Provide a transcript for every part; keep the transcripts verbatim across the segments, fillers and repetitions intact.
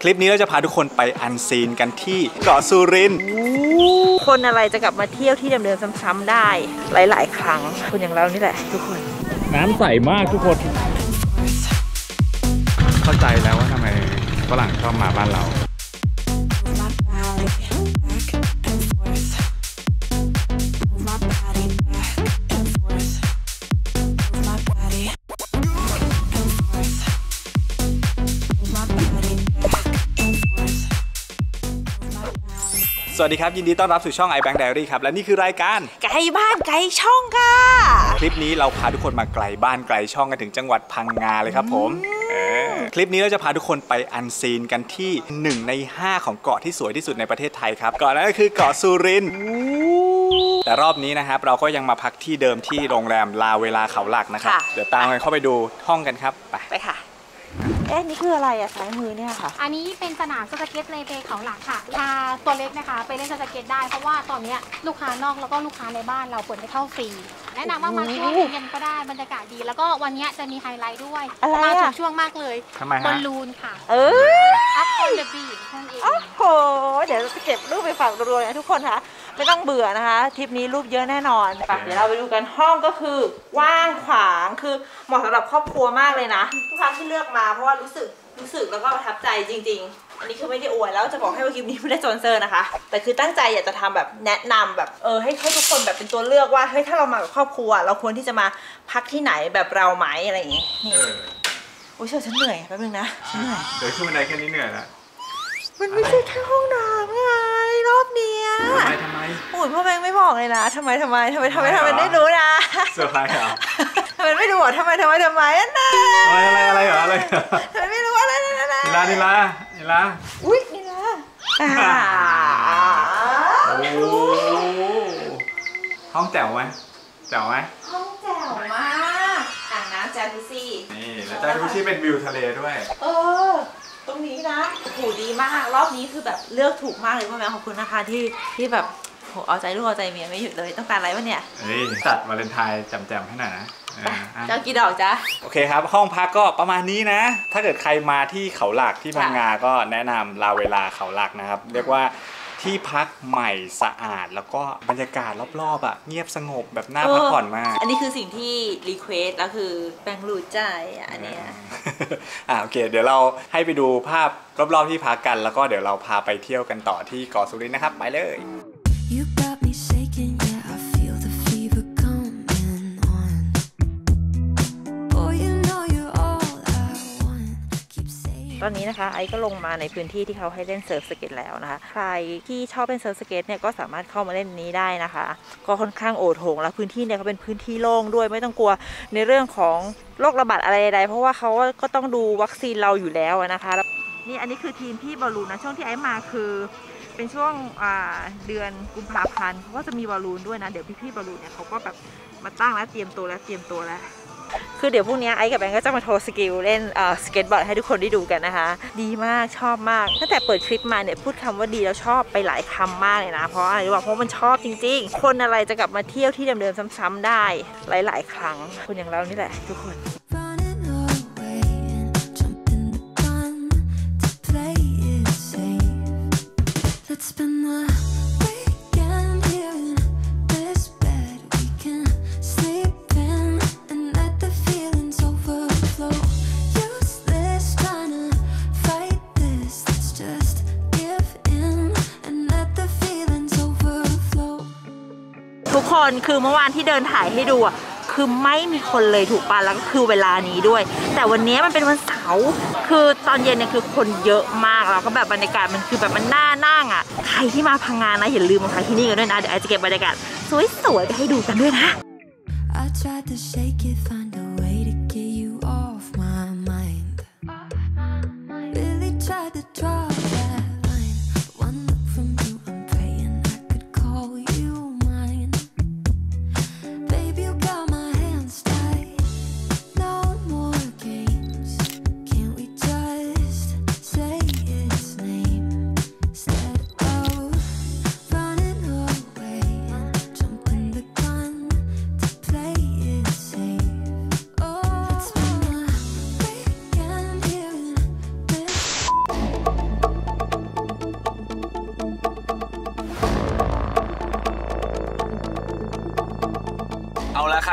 คลิปนี้เราจะพาทุกคนไปอันซีนกันที่เกาะสุรินทร์คนอะไรจะกลับมาเที่ยวที่เดิมๆซ้ำๆได้หลายๆครั้งคนอย่างเรานี่แหละทุกคนน้ำใสมากทุกคนเข้าใจแล้วว่าทำไมฝรั่งชอบมาบ้านเราสวัสดีครับยินดีต้อนรับสู่ช่อง iBank Diary ครับและนี่คือรายการไกลบ้านไกลช่องค่ะคลิปนี้เราพาทุกคนมาไกลบ้านไกลช่องกันถึงจังหวัดพังงาเลยครับผมคลิปนี้เราจะพาทุกคนไปอันซีนกันที่หนึ่งในห้าของเกาะที่สวยที่สุดในประเทศไทยครับเกาะนั้นก็คือเกาะสุรินทร์แต่รอบนี้นะครับเราก็ยังมาพักที่เดิมที่โรงแรมลาเวลาเขาหลักนะครับเดี๋ยวตามกันเข้าไปดูห้องกันครับไปไปค่ะเอ๊ะนี่คืออะไรอะซ้ายมือเนี่ยค่ะอันนี้เป็นสนามสเก็ตในเบเขาหลักค่ะพาตัวเล็กนะคะไปเล่นสเก็ตได้เพราะว่าตอนนี้ลูกค้านอกแล้วก็ลูกค้าในบ้านเราเปิดให้เข้าฟรีแนะนำว่ามาช่วงเย็นก็ได้บรรยากาศดีแล้วก็วันนี้จะมีไฮไลท์ด้วยมาถึงช่วงมากเลยบอลลูนค่ะเอออัพคอนเดอะบีชนั่นเองโอ้โหเดี๋ยวจะเก็บรูปไปฝากรัวๆนะทุกคนค่ะไม่ต้องเบื่อนะคะทริปนี้รูปเยอะแน่นอนไปเดี๋ยวเราไปดูกันห้องก็คือว่างขวางคือเหมาะสำหรับครอบครัวมากเลยนะทุกครั้งที่เลือกมาเพราะว่ารู้สึกรู้สึกแล้วก็ประทับใจจริงๆอันนี้คือไม่ได้อวยแล้วจะบอกให้ว่าคลิปนี้ไม่ได้โซนเซอร์นะคะแต่คือตั้งใจอยากจะทำแบบแนะนำแบบเออให้ให้ทุกคนแบบเป็นตัวเลือกว่าเฮ้ยถ้าเรามากับครอบครัวเราควรที่จะมาพักที่ไหนแบบเราไหมอะไรอย่างงี้นี่โอ้ยเชื่อฉันเหนื่อยแป๊บนึงนะฉันเหนื่อยเดี๋ยวขึ้นบันไดแค่นี้เหนื่อยละมันไม่ใช่แค่ห้องน้ำไงรอบเนี้ยทำไมทำไมโอ้ยพ่อแบงค์ไม่บอกเลยนะทำไมทำไมทำไมทำไมทำไมไม่รู้นะเซอร์ไพรส์เหรอทำไมไม่รู้อ่ะทำไมทำไมทำไมอ่ะนะอะไรอะไรอะไรเหรออะไรทำไมไม่รู้อะไรนะนะนิลานิลานิลาอุ้ยนิลาโอ้ห้องแจ๋วไหมแจ๋วไหมห้องแจ๋วมากอ่างน้ำจากุซี่นี่แล้วจากุซี่เป็นวิวทะเลด้วยเออตรงนี้นะโหดีมากรอบนี้คือแบบเลือกถูกมากเลยพ่อแม่ขอบคุณนะคะที่ที่แบบโหเอาใจลูกเอาใจเมียไม่หยุดเลยต้องการอะไรวะเนี่ยเฮ้ยจัดวาเลนไทน์จำๆให้หน่อยนะเจ้ากี่ดอกจ๊ะโอเคครับห้องพักก็ประมาณนี้นะถ้าเกิดใครมาที่เขาหลักที่พังงาก็แนะนำลาเวลาเขาหลักนะครับเรียกว่าที่พักใหม่สะอาดแล้วก็บรรยากาศรอบๆอ่ะเงียบสงบแบบน่าพักผ่อนมากอันนี้คือสิ่งที่รีเควสแล้วคือแบงค์รูใจอันเนี้ยอ่าโอเคเดี๋ยวเราให้ไปดูภาพรอบๆที่พักกันแล้วก็เดี๋ยวเราพาไปเที่ยวกันต่อที่เกาะสุรินทร์นะครับไปเลยตอนนี้นะคะไอก็ลงมาในพื้นที่ที่เขาให้เล่นเซิร์ฟสเก็ตแล้วนะคะใครที่ชอบเล่นเซิร์ฟสเก็ตเนี่ยก็สามารถเข้ามาเล่นนี้ได้นะคะก็ค่อนข้างโอโถงแล้วพื้นที่เนี่ยก็เป็นพื้นที่โล่งด้วยไม่ต้องกลัวในเรื่องของโรคระบาดอะไรใดๆเพราะว่าเขาก็ต้องดูวัคซีนเราอยู่แล้วนะคะนี่อันนี้คือทีมพี่บอลลูนนะช่วงที่ไอมาคือเป็นช่วงเดือนกุมภาพันธ์เขาก็จะมีบอลลูนด้วยนะเดี๋ยวพี่ๆบอลลูนเนี่ยเขาก็แบบมาตั้งแล้วเตรียมตัวแล้วเตรียมตัวแล้วคือเดี๋ยวพรุ่งนี้ไอ้กับแบงก์ก็จะมาโทรสกิลเล่นสเก็ตบอร์ดให้ทุกคนได้ดูกันนะคะดีมากชอบมากตั้งแต่เปิดคลิปมาเนี่ยพูดคำว่าดีแล้วชอบไปหลายคำมากเลยนะเพราะอะไรรู้ป่ะเพราะมันชอบจริงๆคนอะไรจะกลับมาเที่ยวที่เดิมๆซ้ำๆได้หลายๆครั้งคนอย่างเรานี่แหละทุกคนทุกคนคือเมื่อวานที่เดินถ่ายให้ดูอ่ะคือไม่มีคนเลยถูกป่ะแล้วก็คือเวลานี้ด้วยแต่วันนี้มันเป็นวันเสาร์คือตอนเย็นเนี่ยคือคนเยอะมากแล้วก็แบบบรรยากาศมันคือแบบมันน่านั่งอ่ะใครที่มาพังงานนะอย่าลืมมาพักที่นี่กันด้วยนะเดี๋ยวไอจะเก็บบรรยากาศสวยๆไปให้ดูกันด้วยนะ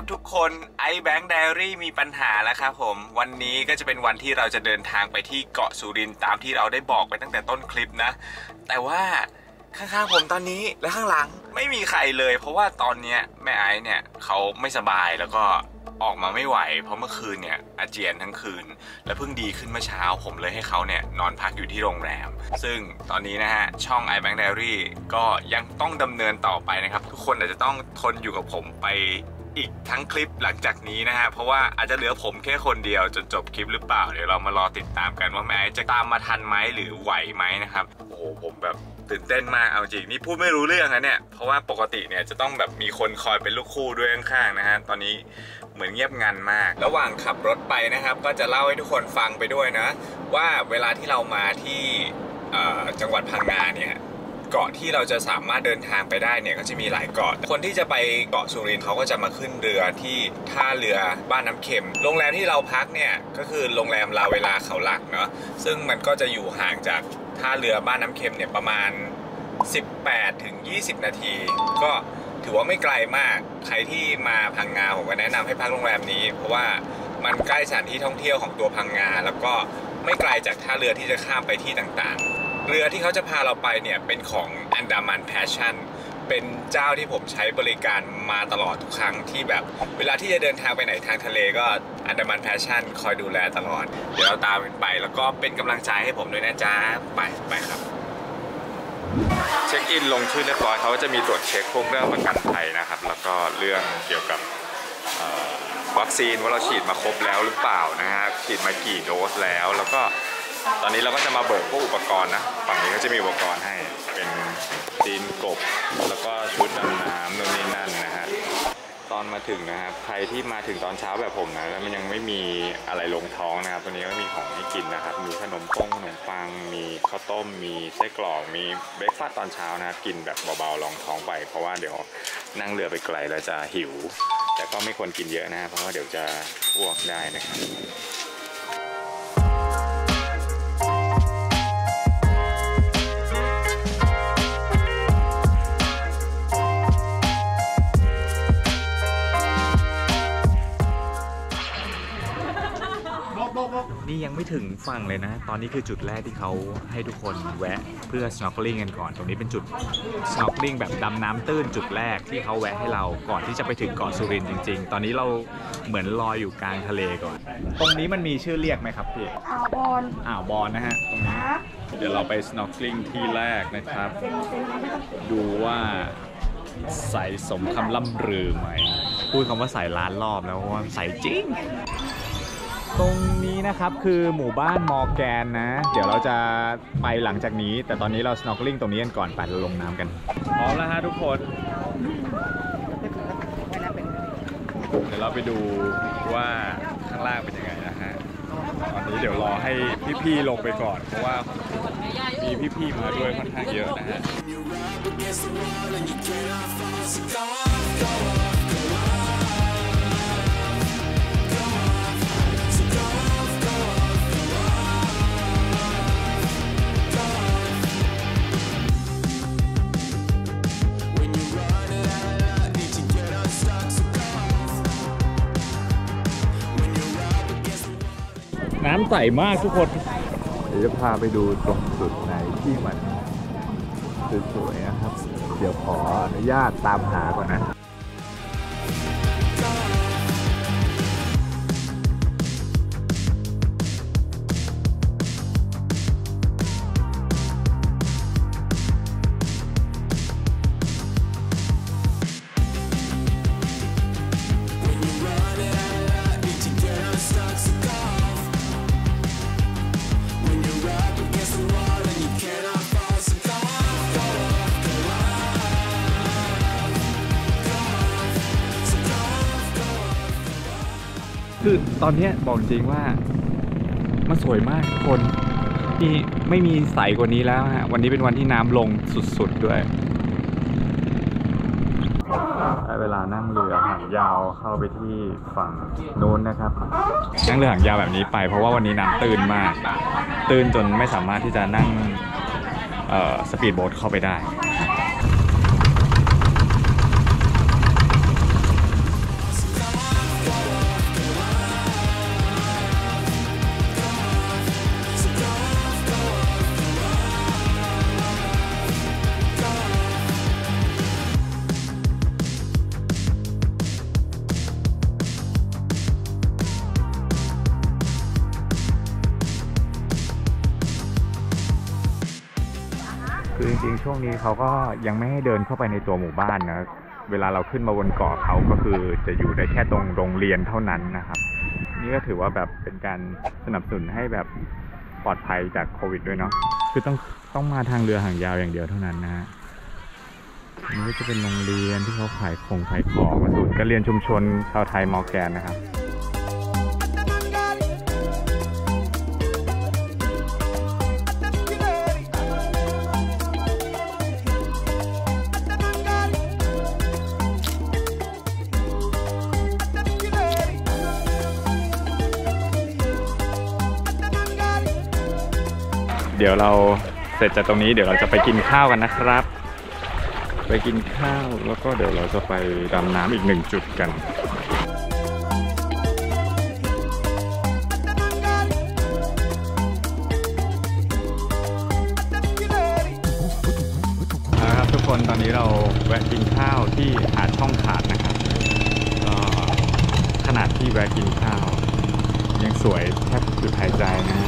ทุกคนไอแบงค์ไดอารี่มีปัญหาแล้วครับผมวันนี้ก็จะเป็นวันที่เราจะเดินทางไปที่เกาะสุรินทร์ตามที่เราได้บอกไปตั้งแต่ต้นคลิปนะแต่ว่าข้างๆผมตอนนี้และข้างหลังไม่มีใครเลยเพราะว่าตอนนี้แม่ไอซ์เนี่ยเขาไม่สบายแล้วก็ออกมาไม่ไหวเพราะเมื่อคืนเนี่ยอาเจียนทั้งคืนและเพิ่งดีขึ้นเมื่อเช้าผมเลยให้เขาเนี่ยนอนพักอยู่ที่โรงแรมซึ่งตอนนี้นะฮะช่อง iBank Diary ก็ยังต้องดำเนินต่อไปนะครับทุกคนอาจจะต้องทนอยู่กับผมไปอีกทั้งคลิปหลังจากนี้นะฮะเพราะว่าอาจจะเหลือผมแค่คนเดียวจนจบคลิปหรือเปล่าเดี๋ยวเรามารอติดตามกันว่าแม่จะตามมาทันไหมหรือไหวไหมนะครับโอ้โหผมแบบตื่นเต้นมากเอาจริงนี่พูดไม่รู้เรื่องนะเนี่ยเพราะว่าปกติเนี่ยจะต้องแบบมีคนคอยเป็นลูกคู่ด้วยข้างๆนะฮะตอนนี้เหมือนเงียบงันมากระหว่างขับรถไปนะครับก็จะเล่าให้ทุกคนฟังไปด้วยนะว่าเวลาที่เรามาที่จังหวัดพังงาเนี่ยเกาะที่เราจะสามารถเดินทางไปได้เนี่ยก็จะมีหลายเกาะคนที่จะไปเกาะสุรินทร์เขาก็จะมาขึ้นเรือที่ท่าเรือบ้านน้ำเค็มโรงแรมที่เราพักเนี่ยก็คือโรงแรมลาเวลาเขาหลักเนาะซึ่งมันก็จะอยู่ห่างจากท่าเรือบ้านน้ำเค็มเนี่ยประมาณสิบแปดถึงยี่สิบนาทีก็ถือว่าไม่ไกลมากใครที่มาพังงาผมก็แนะนำให้พักโรงแรมนี้เพราะว่ามันใกล้สถานที่ท่องเที่ยวของตัวพังงาแล้วก็ไม่ไกลจากท่าเรือที่จะข้ามไปที่ต่างๆเรือที่เขาจะพาเราไปเนี่ยเป็นของ Andaman Passion เป็นเจ้าที่ผมใช้บริการมาตลอดทุกครั้งที่แบบเวลาที่จะเดินทางไปไหนทางทะเลก็ Andaman Passion คอยดูแลตลอดเดี๋ยวเราตามไปแล้วก็เป็นกำลังใจให้ผมด้วยนะจ๊ะไปไปครับเช็คอินลงชื่อเรียบร้อยเขาจะมีตรวจเช็คพวกเรื่องประกันภัยนะครับแล้วก็เรื่องเกี่ยวกับวัคซีนว่าเราฉีดมาครบแล้วหรือเปล่านะฮะฉีดมากี่โดสแล้วแล้วก็ตอนนี้เราก็จะมาเบิกพวกอุปกรณ์นะฝั่งนี้ก็จะมีอุปกรณ์ให้เป็นตีนกบแล้วก็ชุดดำน้ำนู่นนี่นั่นนะฮะตอนมาถึงนะครับใครที่มาถึงตอนเช้าแบบผมนะแล้วมันยังไม่มีอะไรลงท้องนะครับตอนนี้ก็มีของให้กินนะครับมีขนมป้งขนมปังมีข้าวต้มมีไส้กรอกมีเบรคฟาสต์ตอนเช้านะครับกินแบบเบาๆรองท้องไปเพราะว่าเดี๋ยวนั่งเรือไปไกลแล้วจะหิวแต่ก็ไม่ควรกินเยอะนะเพราะว่าเดี๋ยวจะอ้วกได้นะครับนี่ยังไม่ถึงฝั่งเลยนะตอนนี้คือจุดแรกที่เขาให้ทุกคนแวะเพื่อ snorkeling กันก่อนตรงนี้เป็นจุด snorkeling แบบดำน้ำตื้นจุดแรกที่เขาแวะให้เราก่อนที่จะไปถึงเกาะสุรินทร์จริงๆตอนนี้เราเหมือนลอยอยู่กลางทะเลก่อนตรงนี้มันมีชื่อเรียกไหมครับพี่อ่าวบอนอ่าวบอนนะฮะตรงนี้เดี๋ยวเราไป snorkeling ที่แรกนะครับดูว่าใสสมคำล่ำลือไหมพูดคำว่าใสล้านรอบแล้วว่าใสจริงตรงนี้นะครับคือหมู่บ้านมอร์แกนนะเดี๋ยวเราจะไปหลังจากนี้แต่ตอนนี้เรา snorkeling ตรงนี้กันก่อนไปเราลงน้ำกันพร้อมแล้วฮะทุกคนเดี๋ยวเราไปดูว่าข้างล่างเป็นยังไงนะฮะตอนนี้เดี๋ยวรอให้พี่ๆลงไปก่อนเพราะว่ามีพี่ๆมาด้วยค่อนข้างเยอะนะฮะน้ำใสมากทุกคนเดี๋ยวจะพาไปดูตรงจุดไหนที่มันสวยๆนะครับเดี๋ยวขออนุญาตตามหาก่อนนะคือตอนนี้บอกจริงว่ามันสวยมากทุกคนที่ไม่มีใสกว่านี้แล้วฮะวันนี้เป็นวันที่น้ำลงสุดๆด้วยเวลานั่งเรือหางยาวเข้าไปที่ฝั่งนู้นนะครับนั่งเรือหางยาวแบบนี้ไปเพราะว่าวันนี้น้ำตื้นมากตื้นจนไม่สามารถที่จะนั่งสปีดโบ๊ทเข้าไปได้คือจริงๆช่วงนี้เขาก็ยังไม่ให้เดินเข้าไปในตัวหมู่บ้านนะเวลาเราขึ้นมาบนเกาะเขาก็คือจะอยู่ได้แค่ตรงโรงเรียนเท่านั้นนะครับนี่ก็ถือว่าแบบเป็นการสนับสนุนให้แบบปลอดภัยจากโควิดด้วยเนาะคือต้องต้องมาทางเรือหางยาวอย่างเดียวเท่านั้นนะฮะนี่ก็จะเป็นโรงเรียนที่เขาขายของขายของมาศูนย์การเรียนชุมชนชาวไทยมอร์แกนนะครับเดี๋ยวเราเสร็จจากตรงนี้เดี๋ยวเราจะไปกินข้าวกันนะครับไปกินข้าวแล้วก็เดี๋ยวเราจะไปดำน้ำอีกหนึ่งจุดกันนะครับทุกคนตอนนี้เราแวะกินข้าวที่หาดช่องขาดนะครับก็ขนาดที่แวะกินข้าวยังสวยแทบหยุดหายใจนะ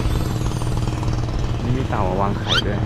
นี่มีเต่ามาวางไข่ด้วย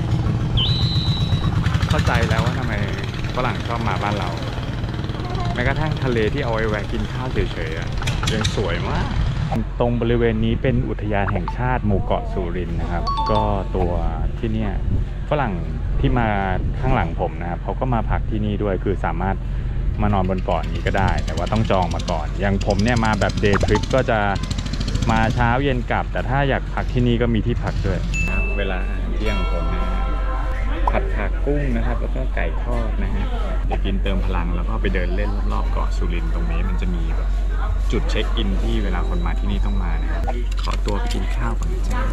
เข้าใจแล้วว่าทำไมฝรั่งชอบมาบ้านเราแม้กระทั่งทะเลที่เอาไว้แวะกินข้าวเฉยๆยังสวยมากตรงบริเวณนี้เป็นอุทยานแห่งชาติหมู่เกาะสุรินทร์นะครับก็ตัวที่เนี่ยฝรั่งที่มาข้างหลังผมนะครับเขาก็มาพักที่นี่ด้วยคือสามารถมานอนบนเกาะนี้ก็ได้แต่ว่าต้องจองมาก่อนอย่างผมเนี่ยมาแบบเดย์ทริปก็จะมาเช้าเย็นกลับแต่ถ้าอยากพักที่นี่ก็มีที่พักด้วยเวลาเที่ยงผมนะผัดผักกุ้งนะครับแล้วก็ไก่ทอดนะฮะเดี๋ยวกินเติมพลังแล้วก็ไปเดินเล่นรอบๆเกาะสุรินทร์ตรงนี้มันจะมีแบบจุดเช็คอินที่เวลาคนมาที่นี่ต้องมานะครับขอตัวไปกินข้าวก่อนนะจ๊ะ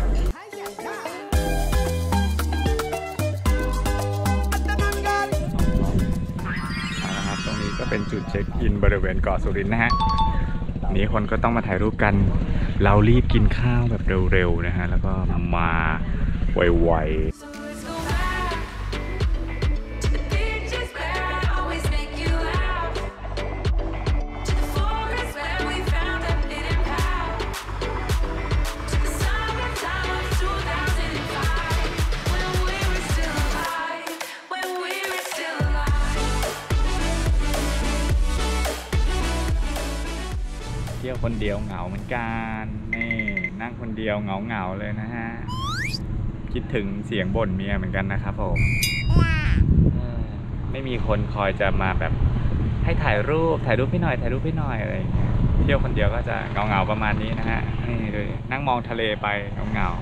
เอาละครับตรงนี้ก็เป็นจุดเช็คอินบริเวณเกาะสุรินทร์นะฮะนี้คนก็ต้องมาถ่ายรูปกันเรารีบกินข้าวแบบเร็วๆนะฮะแล้วก็มาไวๆเที่ยวคนเดียวเหงาเหมือนกันนี่นั่งคนเดียวเหงาเหงาเลยนะฮะคิดถึงเสียงบ่นเมียเหมือนกันนะครับผมไม่มีคนคอยจะมาแบบให้ถ่ายรูปถ่ายรูปพี่หน่อยถ่ายรูปพี่หน่อยอะไรอย่างเงี้ยเที่ยวคนเดียวก็จะเหงาเหงาประมาณนี้นะฮะนี่เลยนั่งมองทะเลไปเหงาเหงา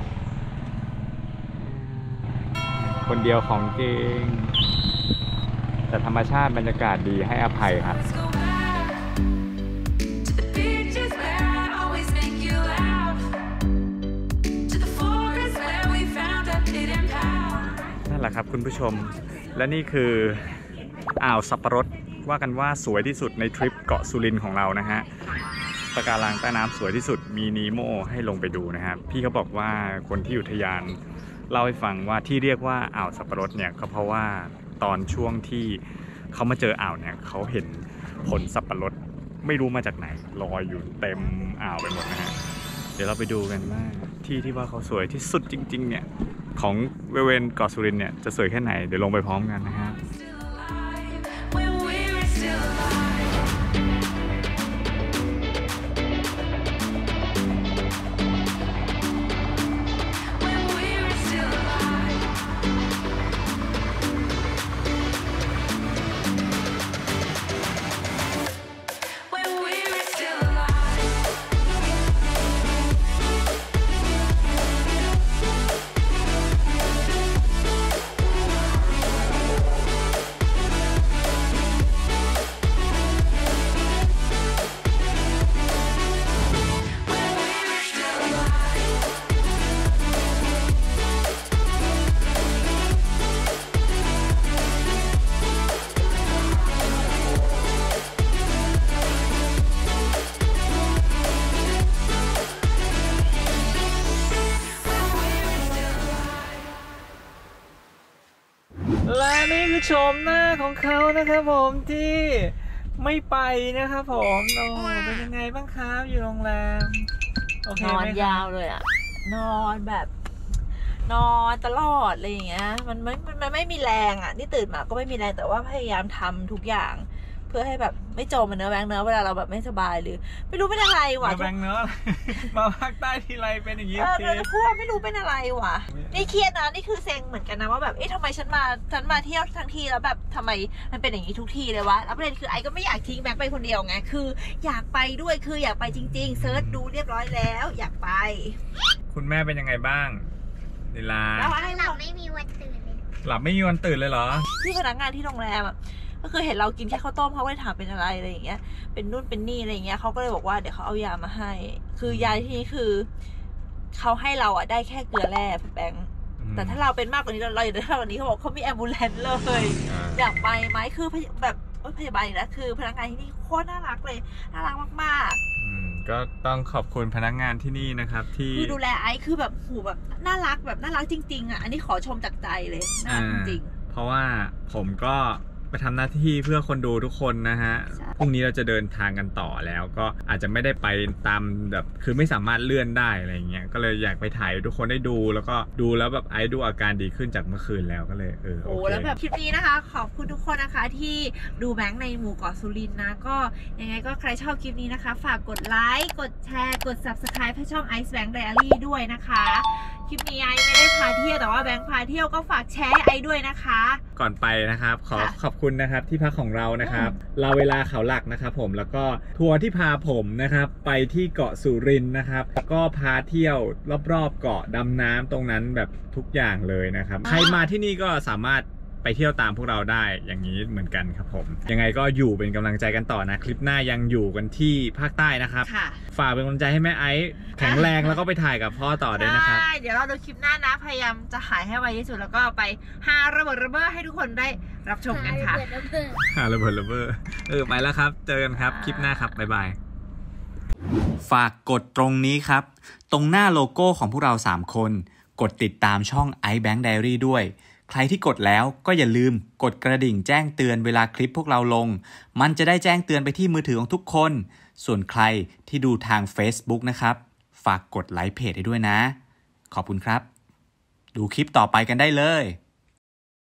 คนเดียวของจริงแต่ธรรมชาติบรรยากาศดีให้อภัยครับนั่นแหละครับคุณผู้ชมและนี่คืออ่าวสับปะรดว่ากันว่าสวยที่สุดในทริปเกาะสุรินทร์ของเรานะฮะปะการังใต้น้ำสวยที่สุดมีนีโมให้ลงไปดูนะครับพี่เขาบอกว่าคนที่อุทยานเล่าให้ฟังว่าที่เรียกว่าอ่าวสับปะรดเนี่ยก็เพราะว่าตอนช่วงที่เขามาเจออ่าวเนี่ยเขาเห็นผลสับปะรดไม่รู้มาจากไหนลอยอยู่เต็มอ่าวไปหมดนะฮะเดี๋ยวเราไปดูกันว่าที่ที่ว่าเขาสวยที่สุดจริงๆเนี่ยของบริเวณเกาะสุรินทร์เนี่ยจะสวยแค่ไหนเดี๋ยวลงไปพร้อมกันนะฮะและนี่คือชมหน้าของเขานะครับผมที่ไม่ไปนะครับผมโอ้เป็นยังไงบ้างครับอยู่โรงแรมโอเคนอนไหมยาวเลยอ่ะนอนแบบนอนตลอดอะไรอย่างเงี้ยมันไม่มันไม่มีแรงอ่ะนี่ตื่นมาก็ไม่มีแรงแต่ว่าพยายามทำทุกอย่างเพื่อให้แบบไม่จมมันเนื้อแบงเนื้อเวลาเราแบบไม่สบายหรือไม่รู้เป็นอะไรวะแบงเนื้อมาภาคใต้ทีไรเป็นอย่างนี้เออเราพูดไม่รู้เป็นอะไรวะนี่เครียดนะนี่คือเซ็งเหมือนกันนะว่าแบบเอ๊ะทำไมฉันมาฉันมาเที่ยวทั้งทีแล้วแบบทำไมมันเป็นอย่างนี้ทุกทีเลยวะแล้วประเด็นคือไอ้ก็ไม่อยากทิ้งแบงค์ไปคนเดียวไงคืออยากไปด้วยคืออยากไปจริงๆเซิร์ชดูเรียบร้อยแล้วอยากไปคุณแม่เป็นยังไงบ้างลีลาหลับไม่มีวันตื่นเลยหลับไม่มีวันตื่นเลยเหรอที่พนักงานที่โรงแรมอ่ะก็คือเห็นเรากินแค่ข้าวต้มเขาก็เลยถามเป็นอะไรอะไรอย่างเงี้ยเป็นนู่นเป็นนี่อะไรอย่างเงี้ยเขาก็เลยบอกว่าเดี๋ยวเขาเอายามาให้คือยาที่นี้คือเขาให้เราอ่ะได้แค่เกลือแร่แบงค์แต่ถ้าเราเป็นมากกว่านี้เราอยู่ได้มากกว่านี้เขาบอกเขามีแอมบูเลนซ์เลยอยากไปไหมคือแบบพยาบาลอีกแล้วคือพนักงานที่นี่โคตรน่ารักเลยน่ารักมากๆก็ต้องขอบคุณพนักงานที่นี่นะครับที่คือดูแลไอ้คือแบบหูแบบน่ารักแบบน่ารักจริงๆอ่ะอันนี้ขอชมจากใจเลยน่ารักจริงเพราะว่าผมก็ไปทำหน้าที่เพื่อคนดูทุกคนนะฮะพรุ่งนี้เราจะเดินทางกันต่อแล้วก็อาจจะไม่ได้ไปตามแบบคือไม่สามารถเลื่อนได้อะไรเงี้ยก็เลยอยากไปถ่ายทุกคนได้ดูแล้วก็ดูแล้วแบบไอ้ดูอาการดีขึ้นจากเมื่อคืนแล้วก็เลยเออโอเคแล้วแบบคลิปนี้นะคะขอบคุณทุกคนนะคะที่ดูแบงค์ในหมู่เกาะสุรินทร์นะก็ยังไงก็ใครชอบคลิปนี้นะคะฝากกดไลค์กดแชร์กด ซับสไครบ์ ให้ช่อง Ice Bank Diary ด้วยนะคะคลิปนี้ไอไม่ได้พาเที่ยวแต่ว่าแบงค์พาเที่ยวก็ฝากแชร์ไอด้วยนะคะก่อนไปนะครับขอขอบคุณนะครับที่พักของเรานะครับเราเวลาเขาหลักนะครับผมแล้วก็ทัวร์ที่พาผมนะครับไปที่เกาะสุรินทร์นะครับแล้วก็พาเที่ยวรอบๆเกาะดำน้ำตรงนั้นแบบทุกอย่างเลยนะครับใครมาที่นี่ก็สามารถไปเที่ยวตามพวกเราได้อย่างนี้เหมือนกันครับผมยังไงก็อยู่เป็นกำลังใจกันต่อนะคลิปหน้ายังอยู่กันที่ภาคใต้นะครับฝากเป็นกำลังใจให้แม่ไอซ์แข็งแรงแล้วก็ไปถ่ายกับพ่อต่อด้วยนะครับเดี๋ยวเราดูคลิปหน้านะพยายามจะหายให้ไวที่สุดแล้วก็ไปหาระเบิดระเบ้อให้ทุกคนได้รับชมกันค่ะหาระเบิดระเบ้อเออไปแล้วครับเจอกันครับคลิปหน้าครับบ๊ายบายฝากกดตรงนี้ครับตรงหน้าโลโก้ของพวกเราสามคนกดติดตามช่อง Ice Bank Diary ด้วยใครที่กดแล้วก็อย่าลืมกดกระดิ่งแจ้งเตือนเวลาคลิปพวกเราลงมันจะได้แจ้งเตือนไปที่มือถือของทุกคนส่วนใครที่ดูทาง Facebook นะครับฝากกดไลค์เพจให้ด้วยนะขอบคุณครับดูคลิปต่อไปกันได้เลย